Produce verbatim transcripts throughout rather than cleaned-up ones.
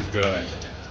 good.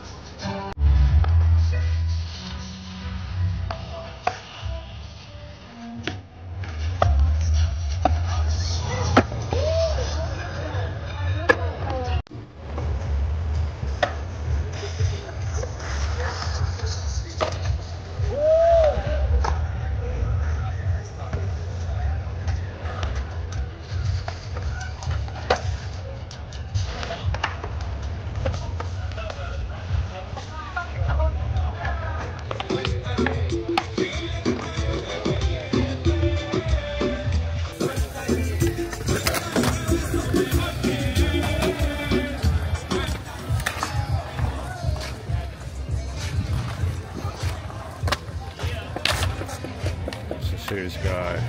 Serious guy.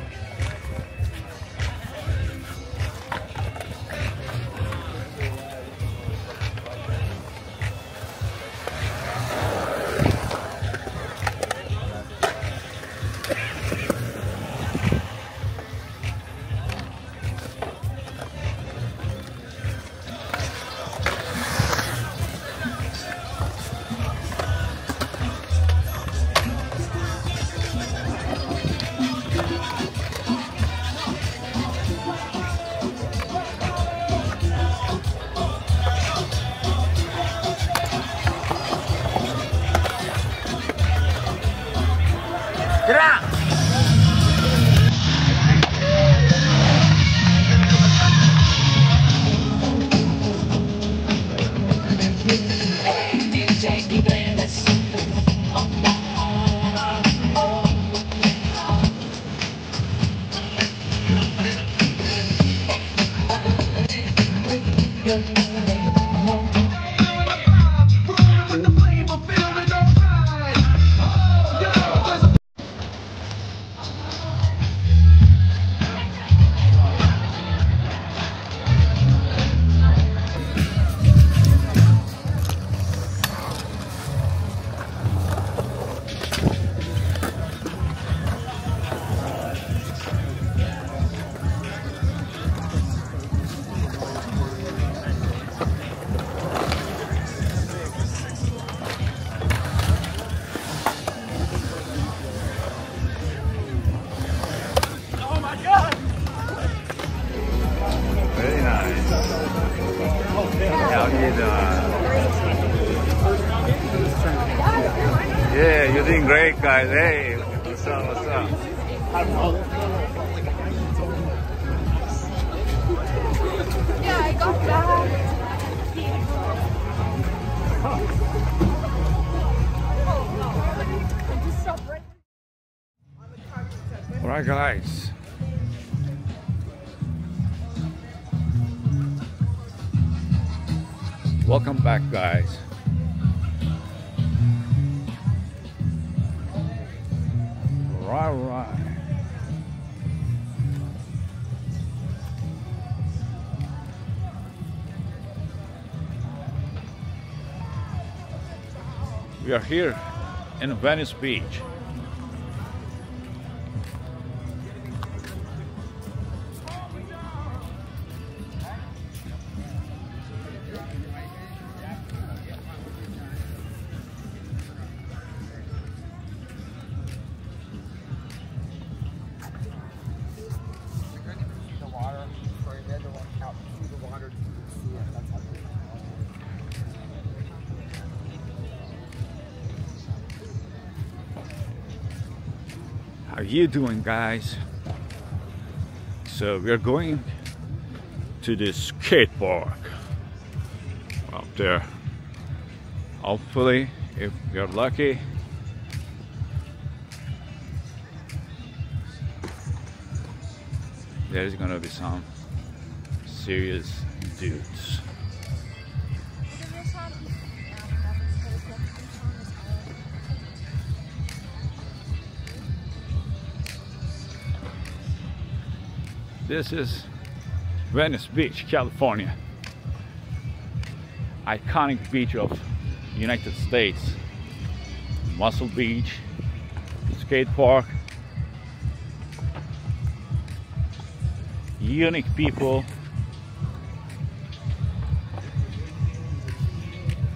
Yeah, you're doing great, guys. Hey, what's up, what's up? Yeah, I got that. All right, guys. Welcome back, guys. Right, right. We are here in Venice Beach. How you doing, guys? So we're going to the skate park up there. Hopefully, if we're lucky, there's gonna be some serious dudes. This is Venice Beach, California. Iconic beach of United States. Muscle Beach, skate park. Unique people.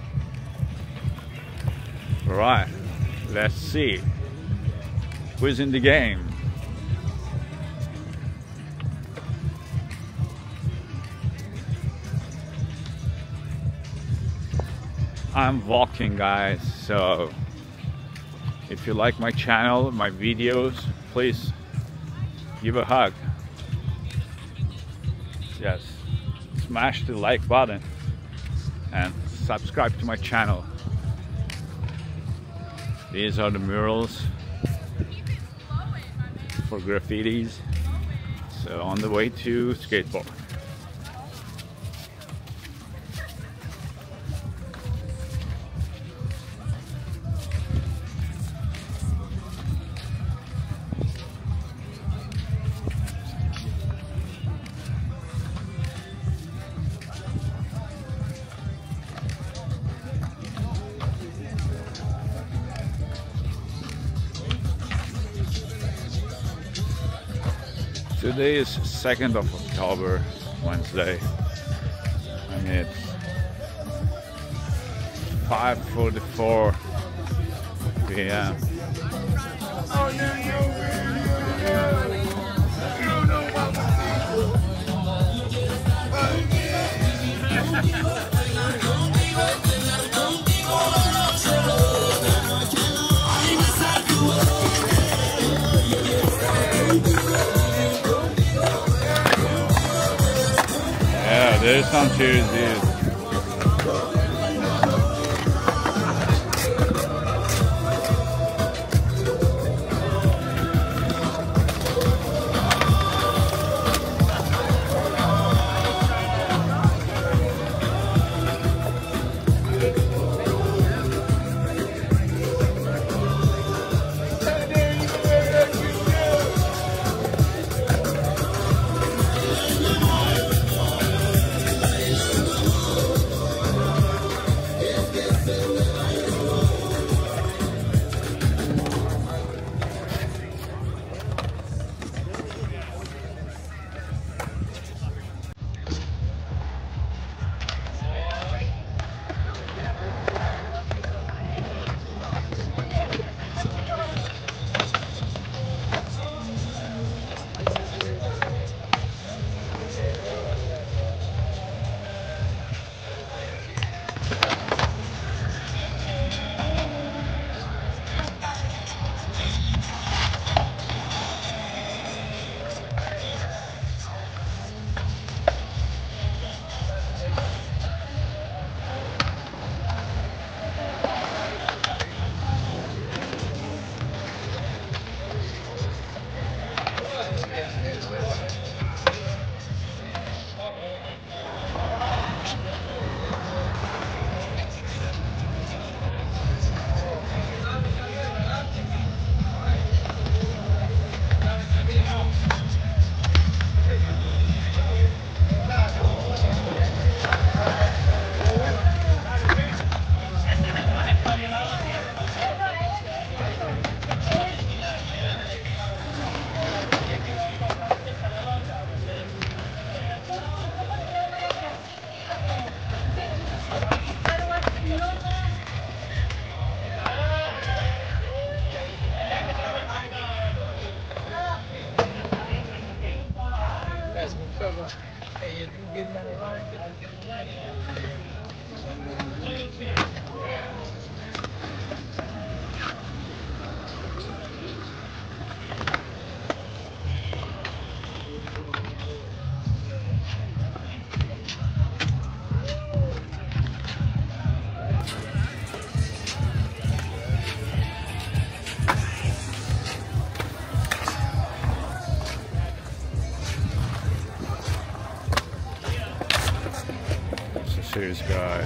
Right, let's see who's in the game. I'm walking, guys, so if you like my channel, my videos, please give a hug. Yes, smash the like button and subscribe to my channel. These are the murals for graffitis. So on the way to SkatePark. Today is second of October, Wednesday, and it's five forty-four p m Yeah, there's some serious views. Serious guy.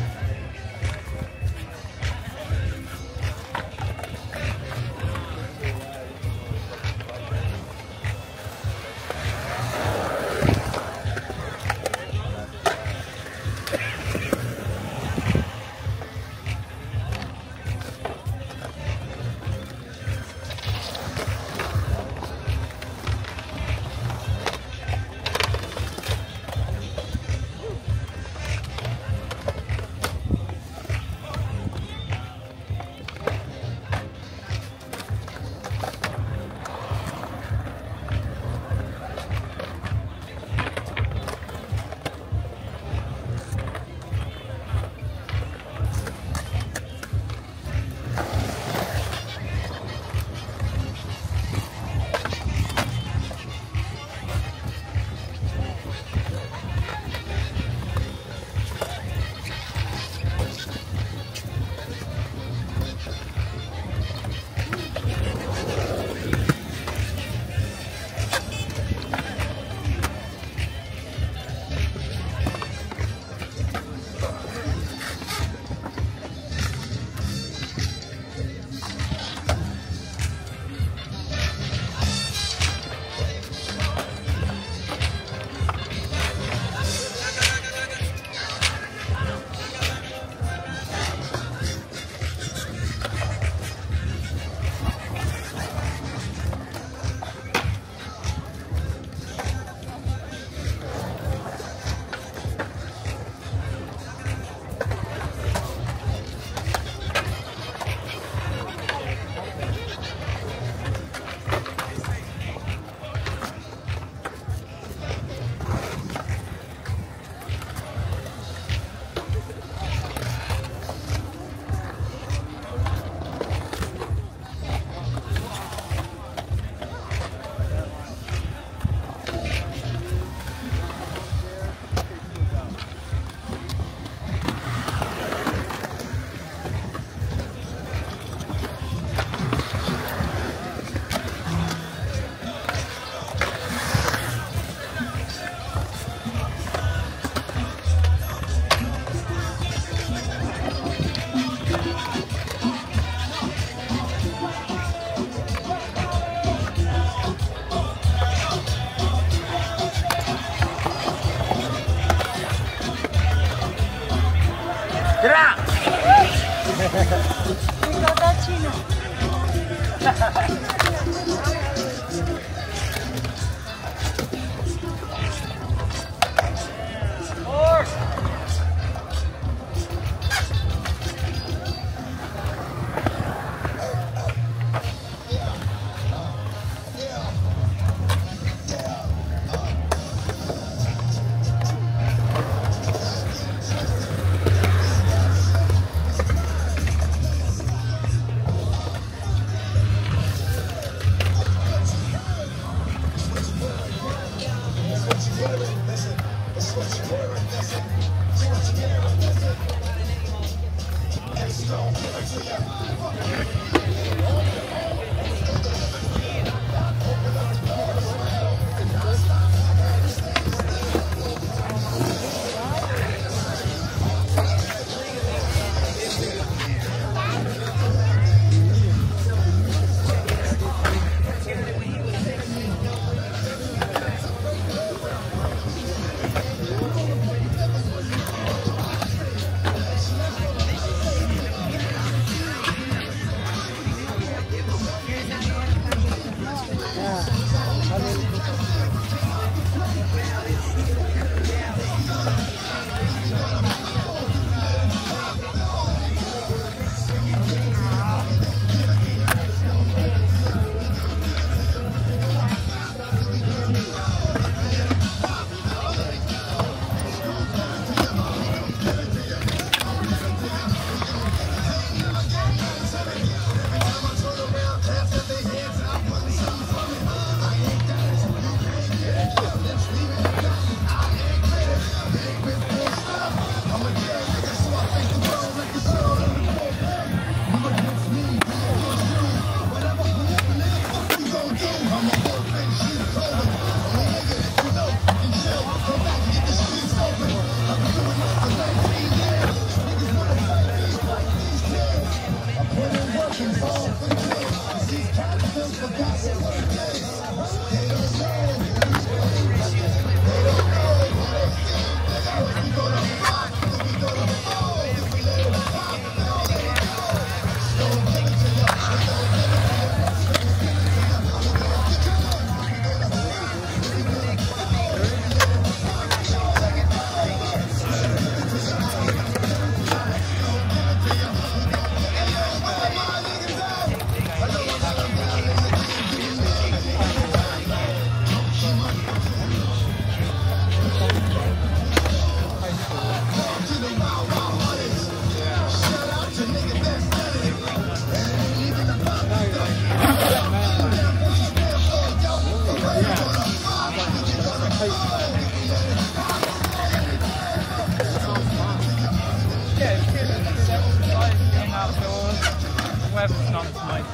weather's not nice.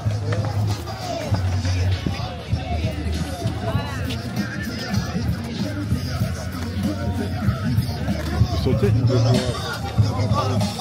Sauter.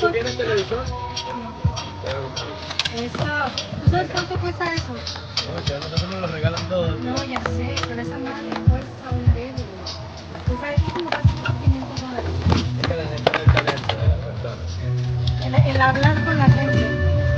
¿Tienes televisor? Eso. ¿Tú sabes cuánto cuesta eso? No, ya nosotros nos lo regalan todo. No, ya sé, pero esa madre cuesta un dedo. ¿Tú sabes cómo casi quinientos dólares? Es que la gente no está lenta de las personas. El, el hablar con la gente.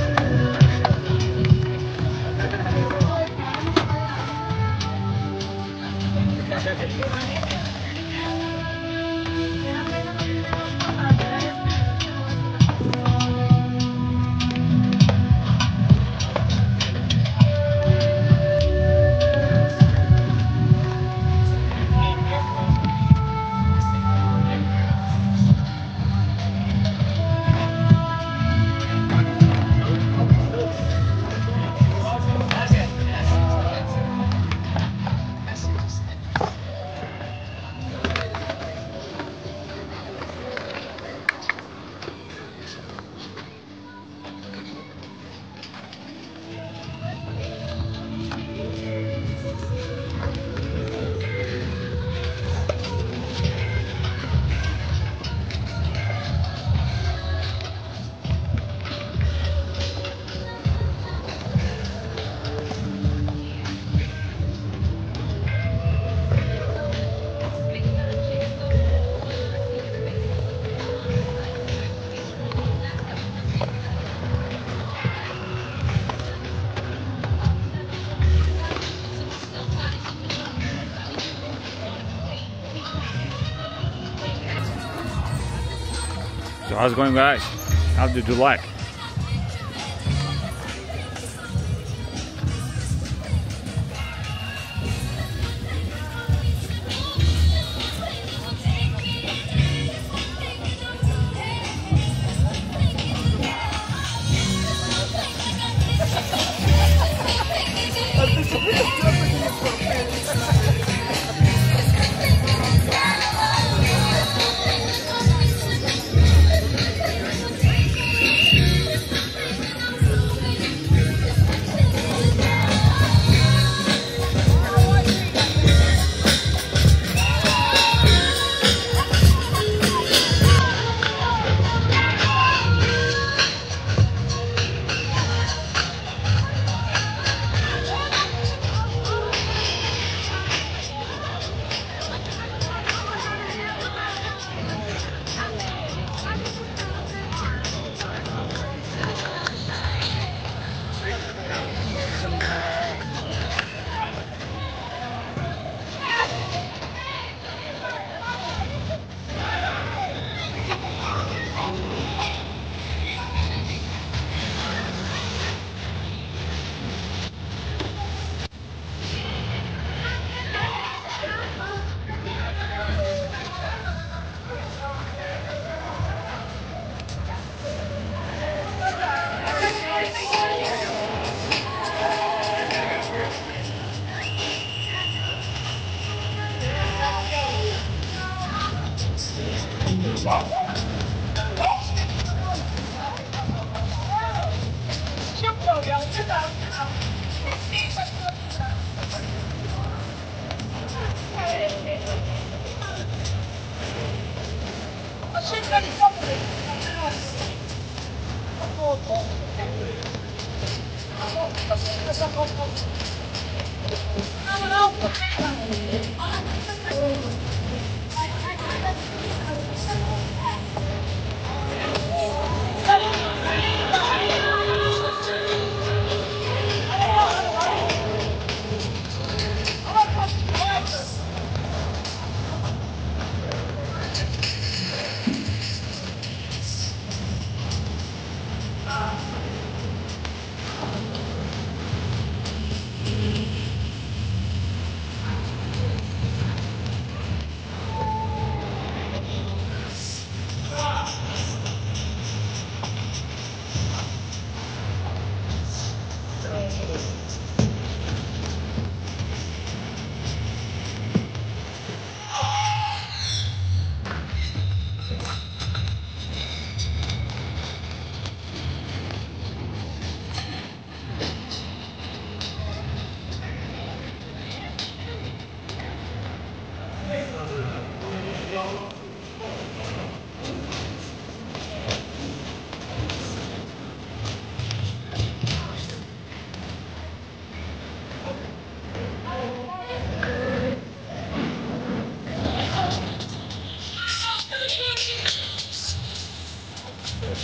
So how's it going, guys? How did you like?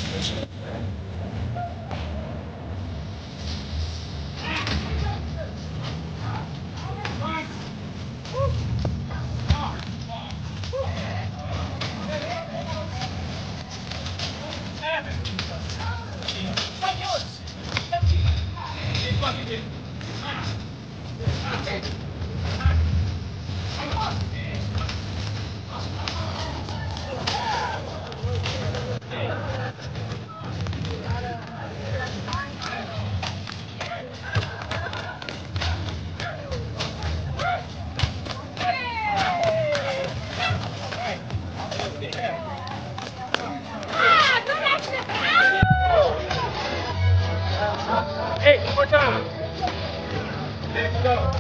Hey, one more time. Let's go.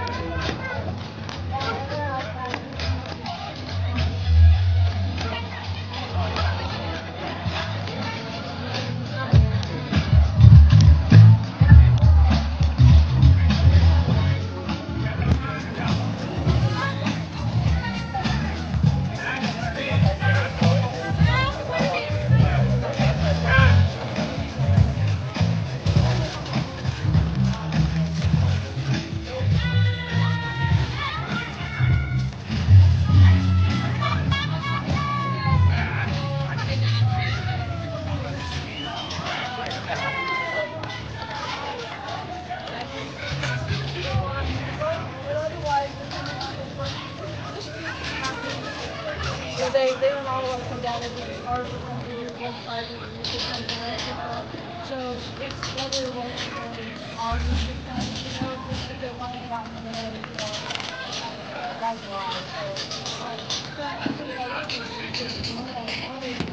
So they, they don't all want to come down every hour for something, one side and you can come down. So it's whether one on the side, you know, if they want to get out in the middle, you know, that's why. So, but I think I like it, it's more like other.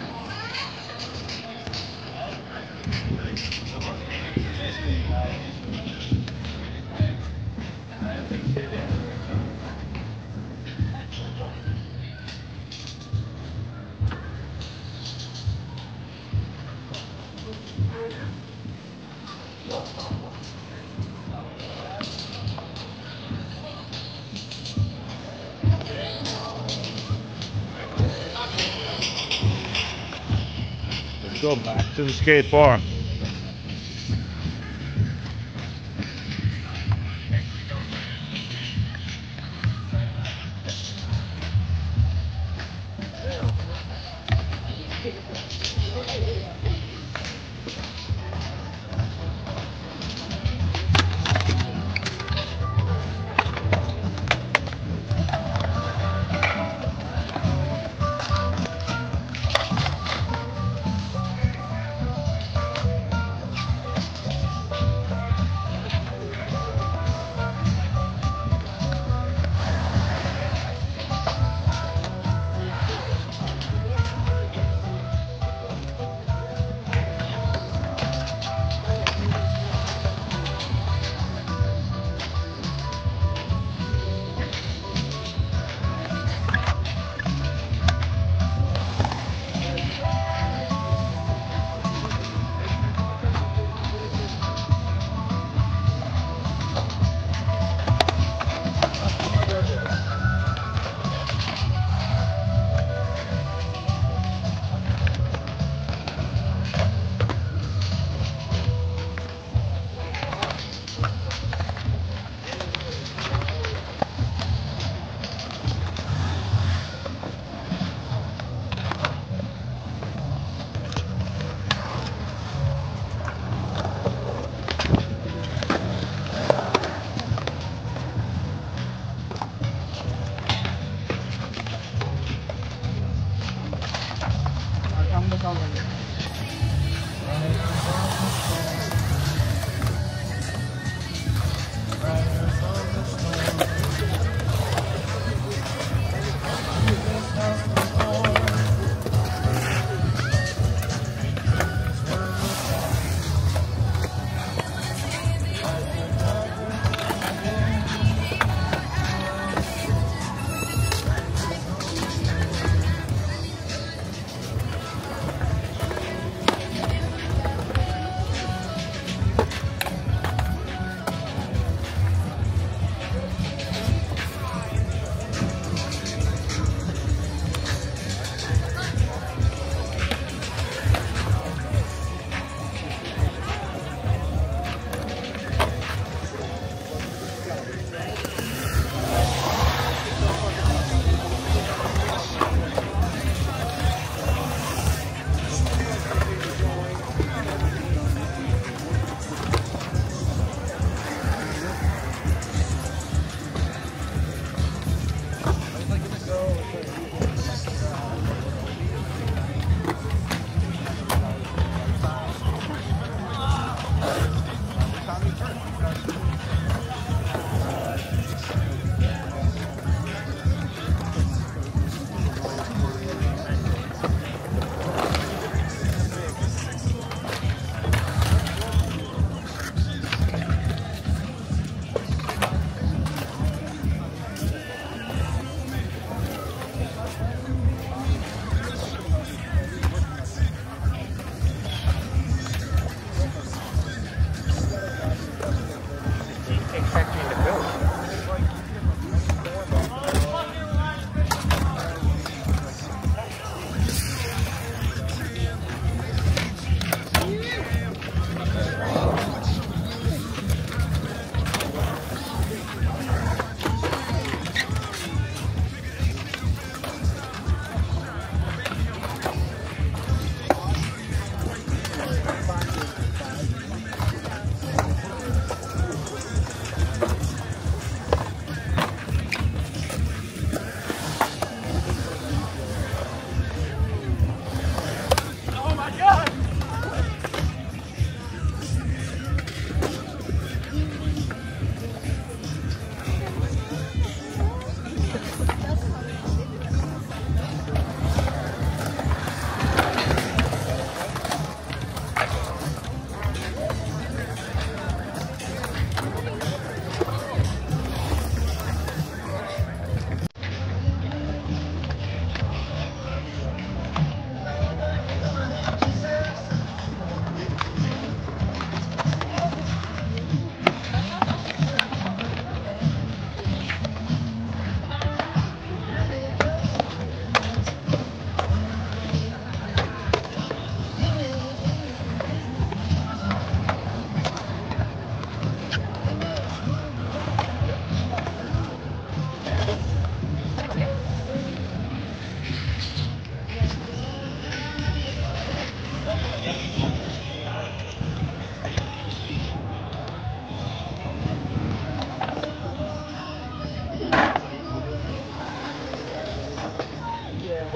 Let's go back to the skate park.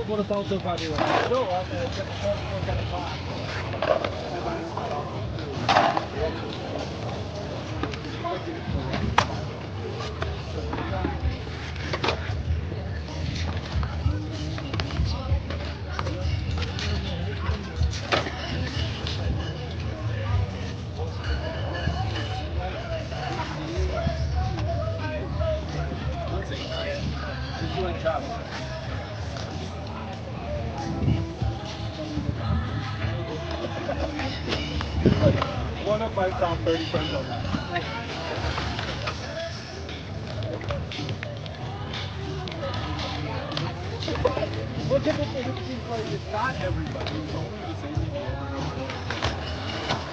por salto fare. No, One of my top thirty friends on that. Well, typically it seems like it's not everybody. It's only the same people over and over and over.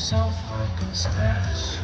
yourself like a stash.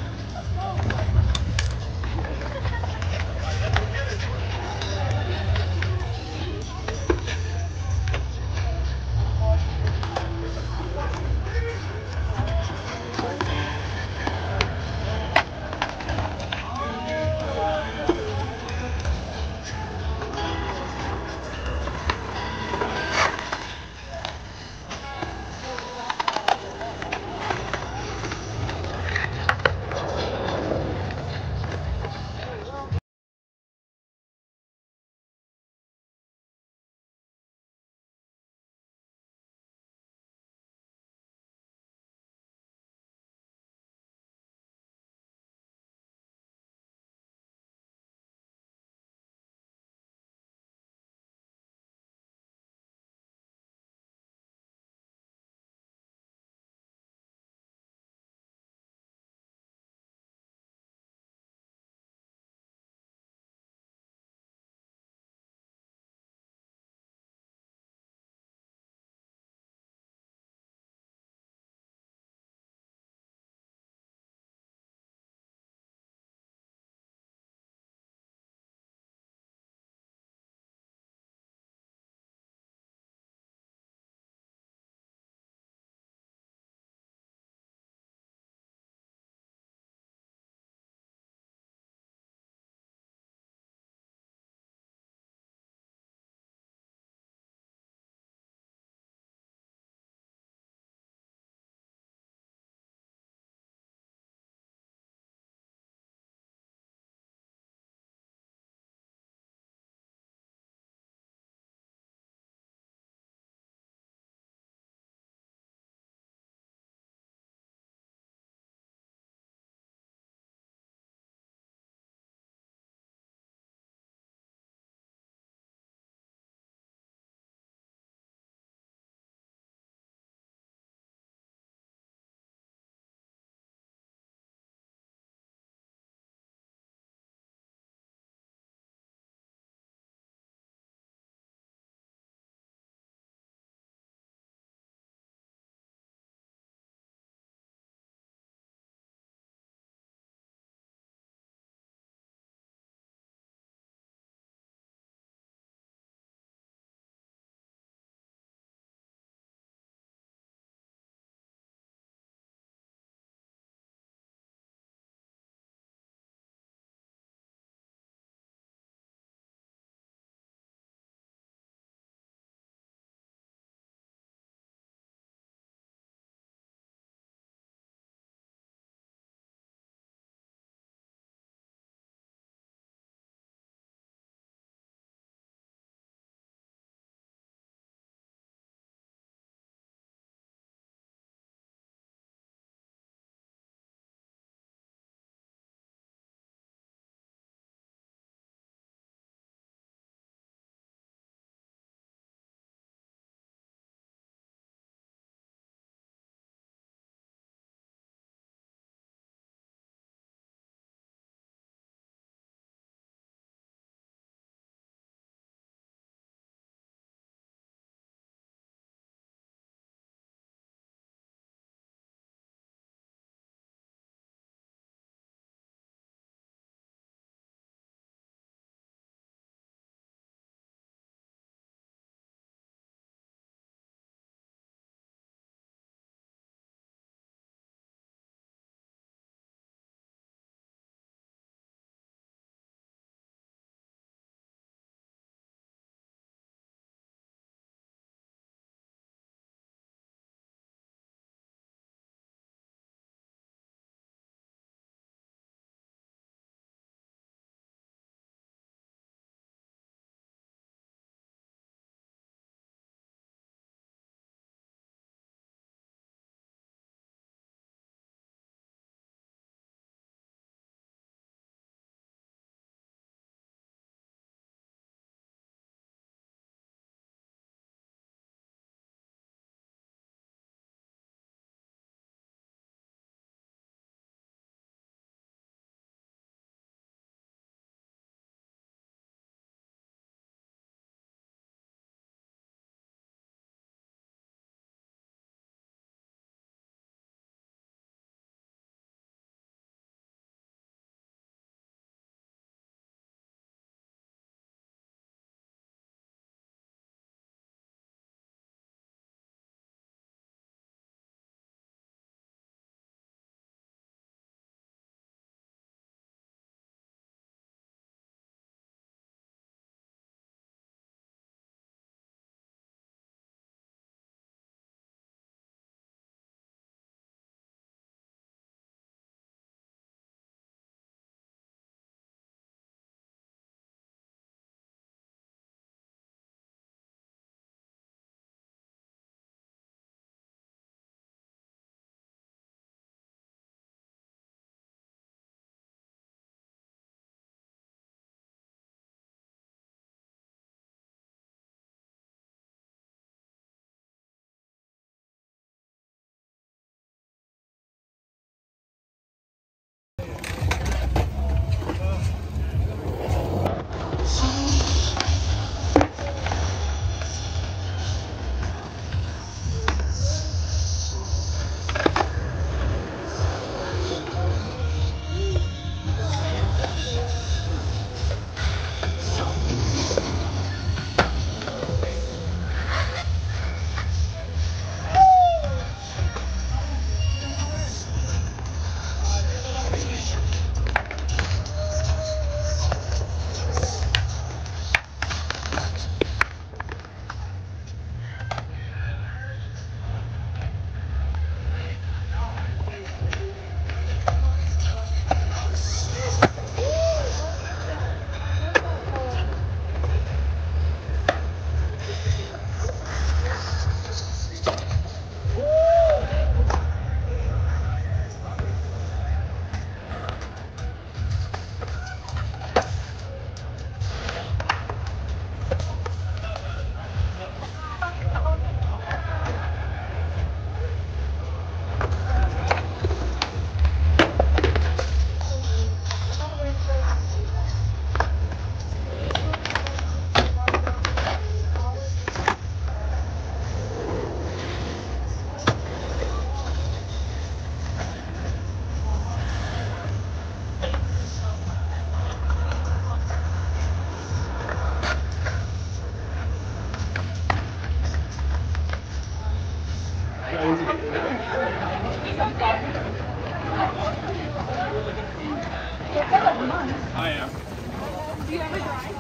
I am. Do you ever drive?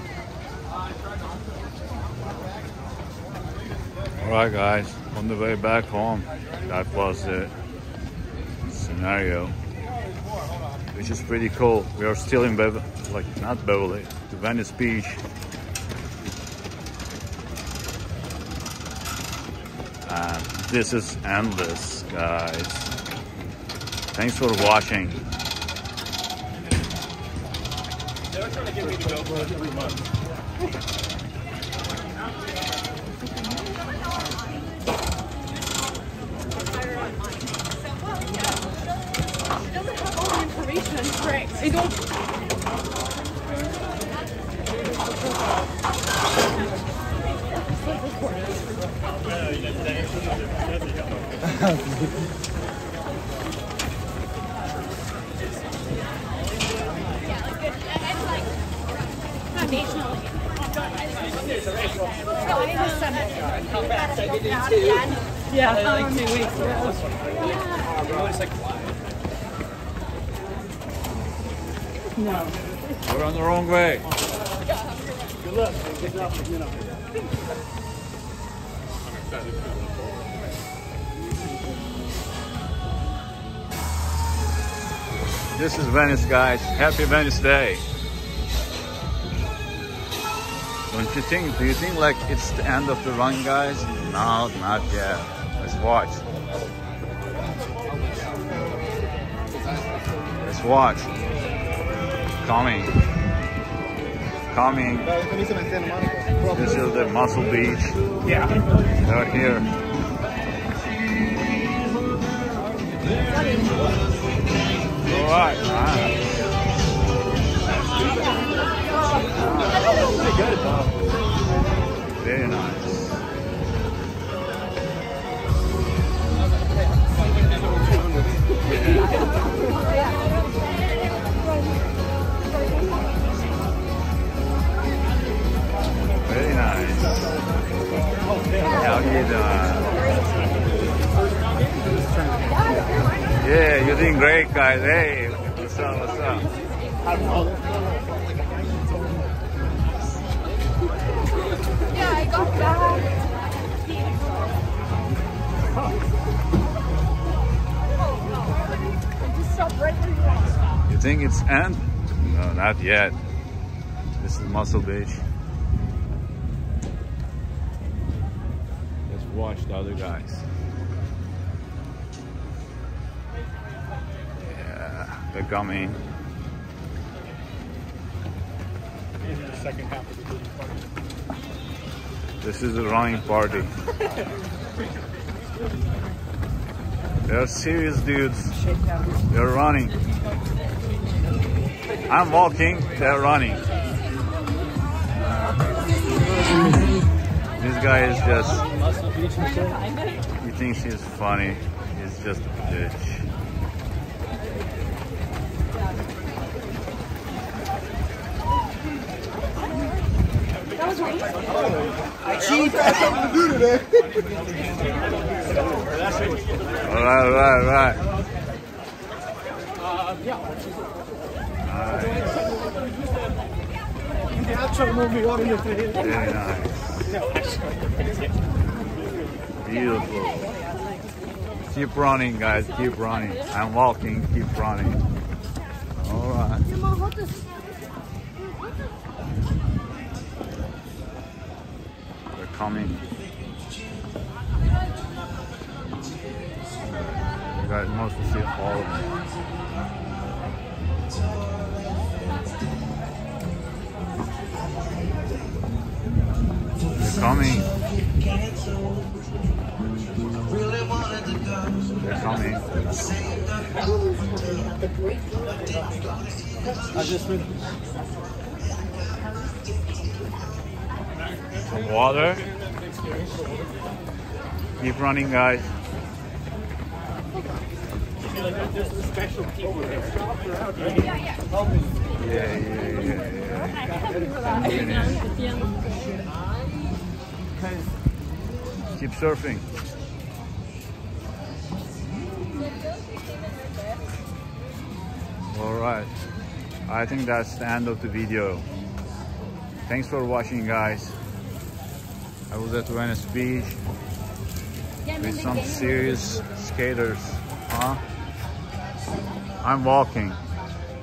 Alright guys, on the way back home, that was the scenario, which is pretty cool. We are still in Beverly, like not Beverly, the Venice Beach. And this is endless, guys. Thanks for watching. They're trying to get me to go for every month. Right. I don't. Yeah, like two weeks. No. We're on the wrong way. Good luck. Good luck, you know. This is Venice, guys. Happy Venice Day. Don't you think, do you think like it's the end of the run, guys? No, not yet. Let's watch. Let's watch. Coming. Coming. This is the Muscle Beach. Yeah. They're here. Alright. Very nice. Very nice. How you doing? Yeah, you're doing great, guys. Hey, what's up? What's up? Yeah, I got that. Just stop right where you are. You think it's end? No, not yet. This is Muscle Beach. Let's watch the other guys. Yeah, they're coming. The second half of the party. This is a running party. They're serious dudes. They're running. I'm walking, they're running. This guy is just, he thinks he's funny. He's just a bitch. Chief, I have something to do today. Alright, alright, alright. Very nice. Beautiful. Keep running, guys. Keep running. I'm walking. Keep running. Alright. They're coming. You guys mostly see all of them. They're coming. They're coming. I just read Some water. Keep running, guys. there's special people that shop around here. Yeah, yeah, yeah, yeah. Keep surfing. All right. I think that's the end of the video. Thanks for watching, guys. I was at Venice Beach with some serious skaters. Huh? I'm walking.